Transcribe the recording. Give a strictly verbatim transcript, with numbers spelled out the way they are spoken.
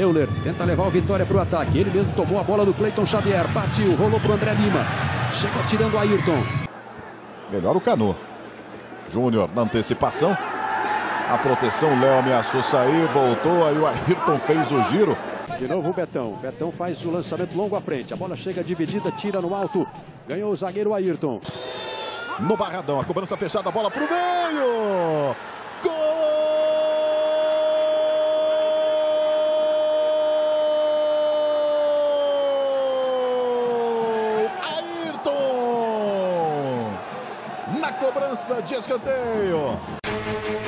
Euler tenta levar o Vitória para o ataque. Ele mesmo tomou a bola do Cleiton Xavier. Partiu, rolou para o André Lima. Chega tirando o Ayrton. Melhor o Canu. Júnior na antecipação. A proteção, o Léo ameaçou sair, voltou, aí o Ayrton fez o giro. De novo o Betão. Betão faz o lançamento longo à frente. A bola chega dividida, tira no alto. Ganhou o zagueiro Ayrton. No Barradão, a cobrança fechada, a bola pro meio. Gol! Ayrton! Na cobrança de escanteio.